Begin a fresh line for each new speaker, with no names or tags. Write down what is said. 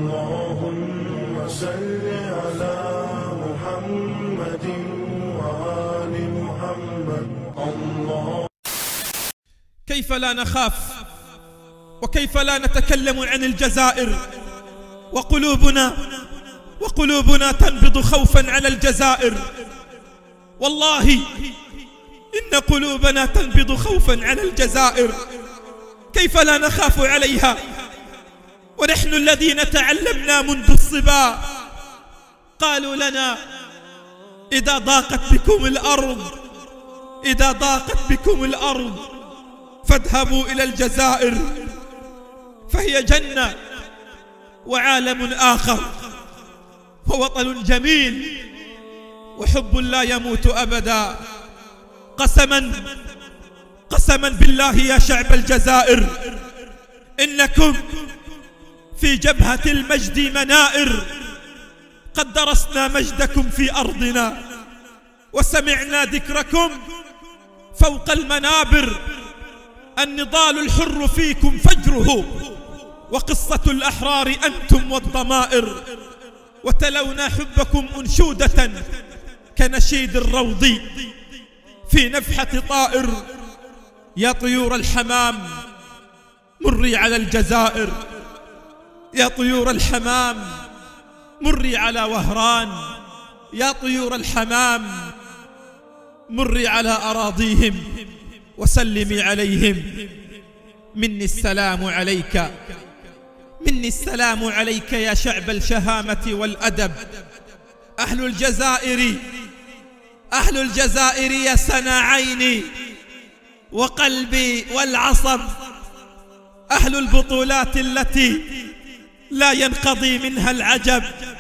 اللهم صل على محمد وآل محمد. الله.
كيف لا نخاف وكيف لا نتكلم عن الجزائر وقلوبنا تنبض خوفا على الجزائر. والله إن قلوبنا تنبض خوفا على الجزائر. كيف لا نخاف عليها ونحن الذين تعلمنا منذ الصبا؟ قالوا لنا إذا ضاقت بكم الأرض فاذهبوا إلى الجزائر، فهي جنة وعالم آخر ووطن جميل وحب لا يموت أبدا. قسما بالله يا شعب الجزائر، إنكم في جبهة المجد منائر. قد درسنا مجدكم في أرضنا وسمعنا ذكركم فوق المنابر. النضال الحر فيكم فجره، وقصة الأحرار أنتم والضمائر. وتلونا حبكم أنشودة كنشيد الروض في نفحة طائر. يا طيور الحمام مري على الجزائر، يا طيور الحمام مري على وهران، يا طيور الحمام مري على أراضيهم وسلمي عليهم. مني السلام عليك يا شعب الشهامة والأدب. أهل الجزائر يا سنا عيني وقلبي والعصب. أهل البطولات التي لا ينقضي منها العجب.